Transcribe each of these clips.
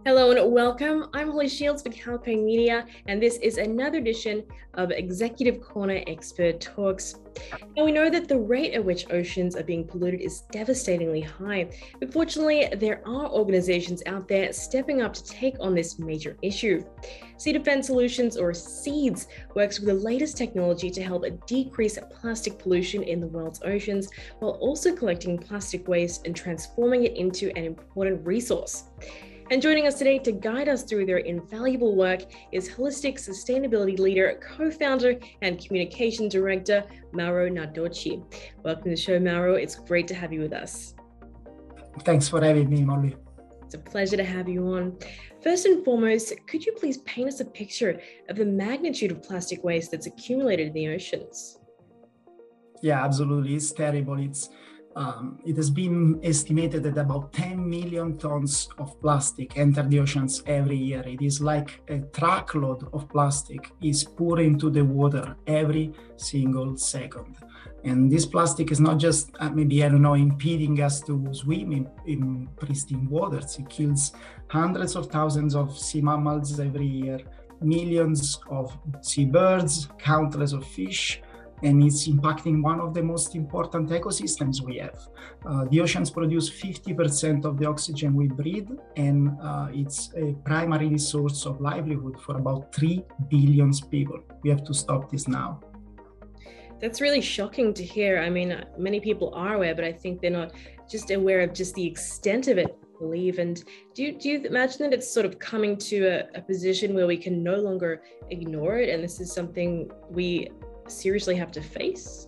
Hello and welcome. I'm Holly Shields for Calpine Media, and this is another edition of Executive Corner Expert Talks. Now, we know that the rate at which oceans are being polluted is devastatingly high, but fortunately, there are organizations out there stepping up to take on this major issue. Defence Solutions, or SEADS, works with the latest technology to help decrease plastic pollution in the world's oceans, while also collecting plastic waste and transforming it into an important resource. And joining us today to guide us through their invaluable work is Holistic Sustainability Leader, Co-founder and Communication Director, Mauro Nardoucci. Welcome to the show, Mauro. It's great to have you with us. Thanks for having me, Molly. It's a pleasure to have you on. First and foremost, could you please paint us a picture of the magnitude of plastic waste that's accumulated in the oceans? Yeah, absolutely. It's terrible. It has been estimated that about 10 million tons of plastic enter the oceans every year. It is like a truckload of plastic is poured into the water every single second. And this plastic is not just impeding us to swim in pristine waters. It kills hundreds of thousands of sea mammals every year, millions of seabirds, countless of fish, and it's impacting one of the most important ecosystems we have. The oceans produce 50% of the oxygen we breathe, and it's a primary source of livelihood for about 3 billion people. We have to stop this now. That's really shocking to hear. I mean, many people are aware, but I think they're not just aware of just the extent of it, I believe. And do you imagine that it's sort of coming to a position where we can no longer ignore it, and this is something we seriously have to face?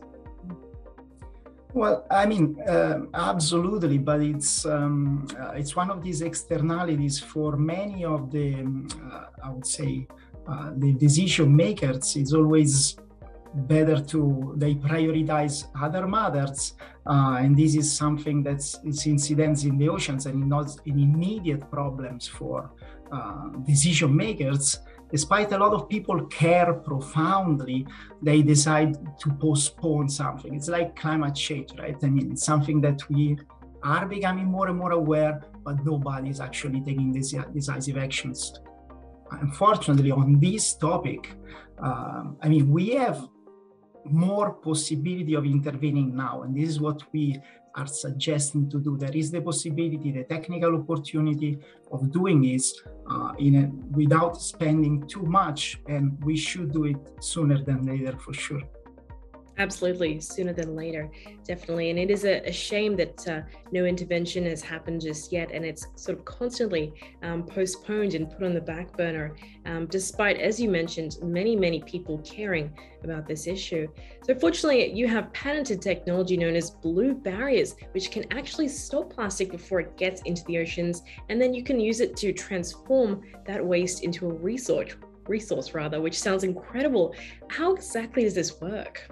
Well, absolutely, but it's one of these externalities for many of the, the decision makers. It's always better they prioritize other matters, and this is something it's incidents in the oceans and not in immediate problems for decision makers. Despite a lot of people care profoundly, they decide to postpone something. It's like climate change, right? I mean, it's something that we are becoming more and more aware, but nobody is actually taking decisive actions. Unfortunately, on this topic, we have more possibility of intervening now, and this is what we are suggesting to do. There is the possibility, the technical opportunity of doing this without spending too much, and we should do it sooner than later for sure. Absolutely, sooner than later, definitely. And it is a shame that no intervention has happened just yet, and it's sort of constantly postponed and put on the back burner, despite, as you mentioned, many people caring about this issue. So fortunately, you have patented technology known as blue barriers, which can actually stop plastic before it gets into the oceans, and then you can use it to transform that waste into a resource, which sounds incredible. How exactly does this work?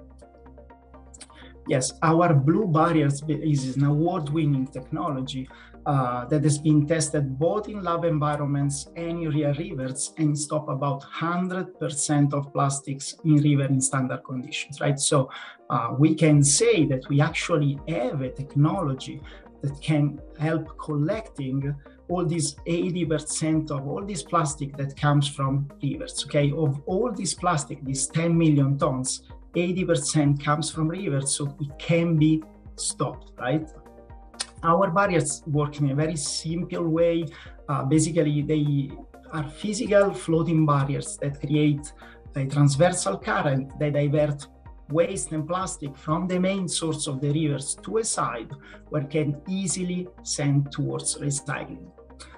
Yes, our blue barriers is an award-winning technology that has been tested both in lab environments and in real rivers, and stop about 100% of plastics in river in standard conditions, right? So we can say that we actually have a technology that can help collecting all these 80% of all this plastic that comes from rivers, okay? Of all this plastic, these 10 million tons, 80% comes from rivers, so it can be stopped, right? Our barriers work in a very simple way. Basically, they are physical floating barriers that create a transversal current that divert waste and plastic from the main source of the rivers to a side where it can easily send towards recycling.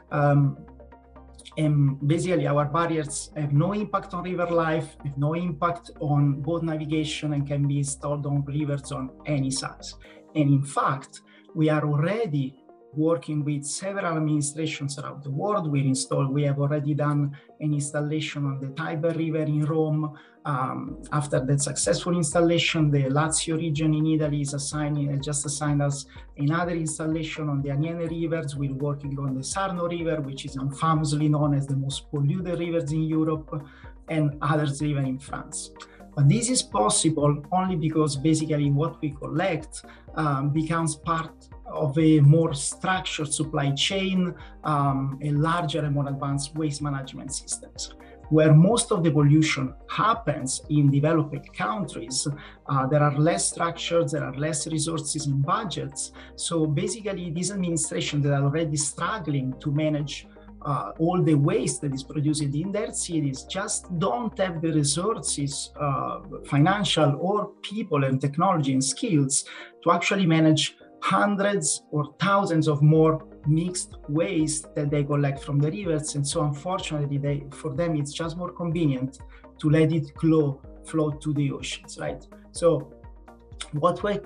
And basically, our barriers have no impact on river life, have no impact on boat navigation, and can be installed on rivers on any size. And in fact, we are already working with several administrations around the world. We have already done an installation on the Tiber River in Rome. After that successful installation, the Lazio region in Italy just assigned us another installation on the Aniene rivers. We're working on the Sarno River, which is famously known as the most polluted rivers in Europe, and others even in France. But this is possible only because basically what we collect becomes part of a more structured supply chain, a larger and more advanced waste management systems. Where most of the pollution happens in developing countries, there are less structures, there are less resources and budgets. So basically, these administrations that are already struggling to manage all the waste that is produced in their cities just don't have the resources, financial or people and technology and skills to actually manage hundreds or thousands of more mixed waste that they collect from the rivers. And so unfortunately, for them, it's just more convenient to let it flow to the oceans, right? So what we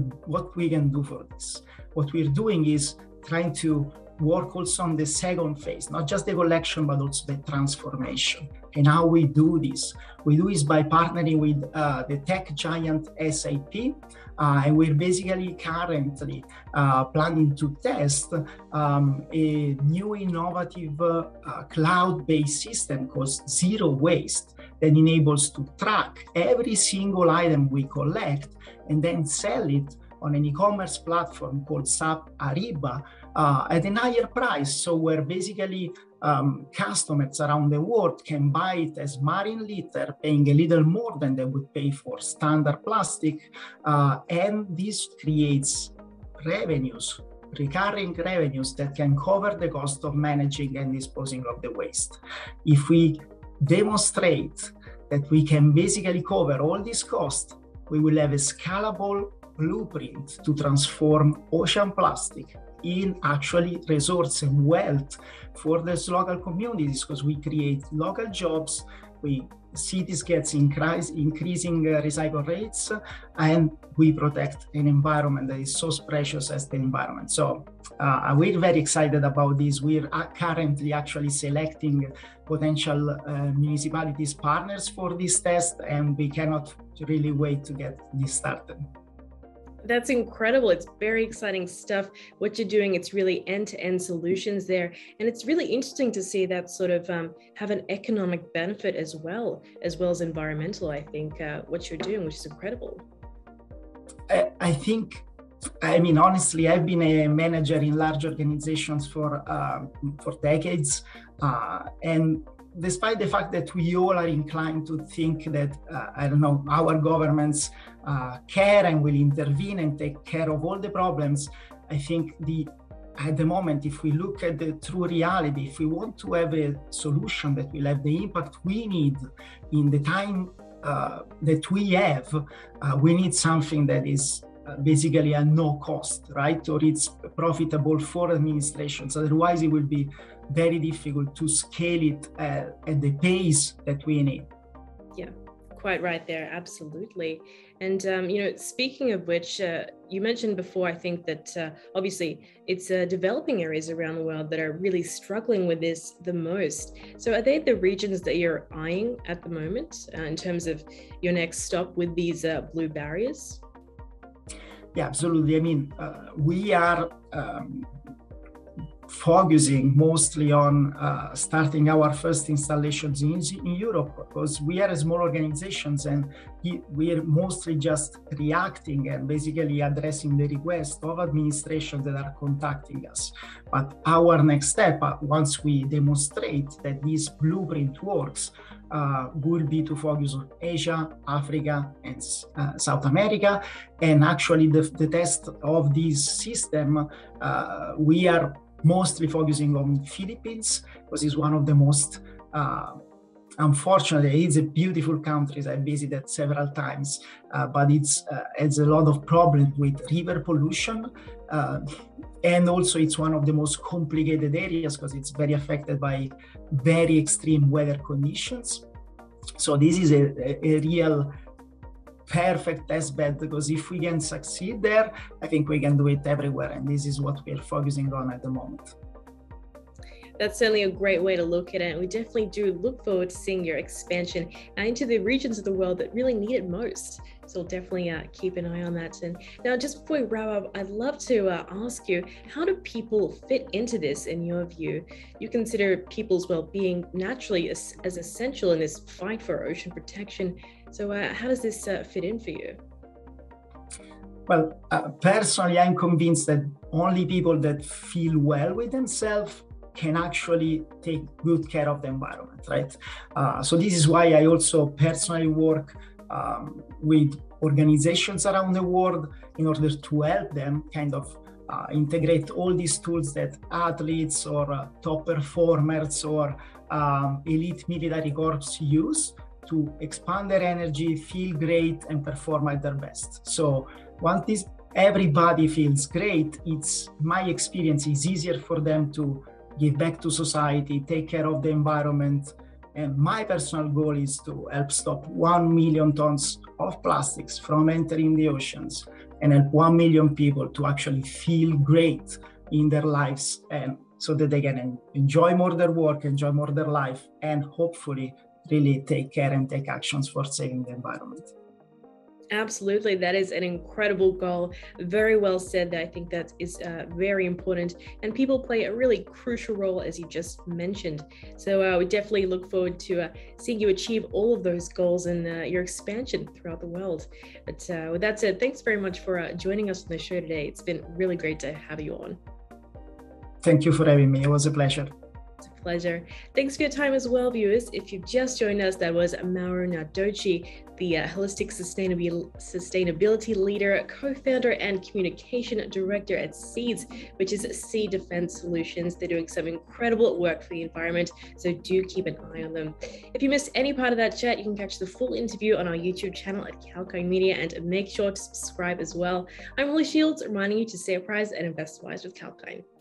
can do for this? What we're doing is trying to work also on the second phase, not just the collection, but also the transformation. And how we do this? We do this by partnering with the tech giant SAP, and we're basically currently planning to test a new innovative cloud-based system called Zero Waste that enables to track every single item we collect and then sell it on an e-commerce platform called SAP Ariba at a higher price. So where basically customers around the world can buy it as marine litter, paying a little more than they would pay for standard plastic. And this creates revenues, recurring revenues that can cover the cost of managing and disposing of the waste. If we demonstrate that we can basically cover all this cost, we will have a scalable blueprint to transform ocean plastic in actually resource and wealth for these local communities, because we create local jobs, cities gets increasing recycle rates, and we protect an environment that is so precious as the environment. So we're very excited about this. We're currently actually selecting potential municipalities partners for this test, and we cannot really wait to get this started. That's incredible. It's very exciting stuff. What you're doing, it's really end-to-end solutions there. And it's really interesting to see that sort of have an economic benefit as well as environmental, I think, what you're doing, which is incredible. I mean, honestly, I've been a manager in large organizations for decades. And despite the fact that we all are inclined to think that, our governments care and will intervene and take care of all the problems, I think at the moment, if we look at the true reality, if we want to have a solution that will have the impact we need in the time that we have, we need something that is basically at no cost, right? Or it's profitable for administrations. Otherwise, it will be very difficult to scale it at the pace that we need. Yeah, quite right there. Absolutely. And, speaking of which, you mentioned before, I think that obviously it's developing areas around the world that are really struggling with this the most. So are they the regions that you're eyeing at the moment in terms of your next stop with these blue barriers? Yeah, absolutely. I mean, we are focusing mostly on starting our first installations in Europe, because we are a small organizations and we are mostly just reacting and basically addressing the request of administrations that are contacting us. But our next step, once we demonstrate that this blueprint works, will be to focus on Asia, Africa, and South America. And actually the test of this system, we are mostly focusing on Philippines, because it's one of the most, unfortunately, it's a beautiful country. I visited several times, but it's a lot of problems with river pollution. And also it's one of the most complicated areas because it's very affected by very extreme weather conditions. So this is a real perfect test bed, because if we can succeed there, I think we can do it everywhere. And this is what we're focusing on at the moment. That's certainly a great way to look at it. And we definitely do look forward to seeing your expansion into the regions of the world that really need it most. So we'll definitely keep an eye on that. And now, just before we wrap up, I'd love to ask you, how do people fit into this in your view? You consider people's well-being naturally as essential in this fight for ocean protection. So how does this fit in for you? Well, personally, I'm convinced that only people that feel well with themselves can actually take good care of the environment, right? So this is why I also personally work with organizations around the world in order to help them kind of integrate all these tools that athletes or top performers or elite military corps use to expand their energy, feel great, and perform at their best. So once everybody feels great, it's my experience is easier for them to give back to society, take care of the environment. And my personal goal is to help stop 1 million tons of plastics from entering the oceans and help 1 million people to actually feel great in their lives, and so that they can enjoy more their work, enjoy more their life, and hopefully really take care and take actions for saving the environment. Absolutely. That is an incredible goal. Very well said. I think that is very important, and people play a really crucial role, as you just mentioned. So we definitely look forward to seeing you achieve all of those goals and your expansion throughout the world. But with that said, thanks very much for joining us on the show today. It's been really great to have you on. Thank you for having me. It was a pleasure. It's a pleasure. Thanks for your time as well, viewers. If you've just joined us, that was Mauro Nardoucci, the Holistic Sustainability Leader, co-founder and communication director at SEADS, which is Sea Defence Solutions. They're doing some incredible work for the environment, so do keep an eye on them. If you missed any part of that chat, you can catch the full interview on our YouTube channel at Calcine Media, and make sure to subscribe as well. I'm Holly Shields, reminding you to stay apprised and invest wise with Calcine.